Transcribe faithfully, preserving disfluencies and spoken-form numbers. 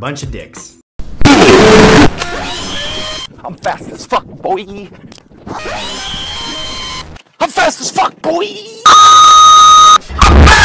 bunch of dicks. I'm fast as fuck, boy. I'm fast as fuck, boy. I'm fast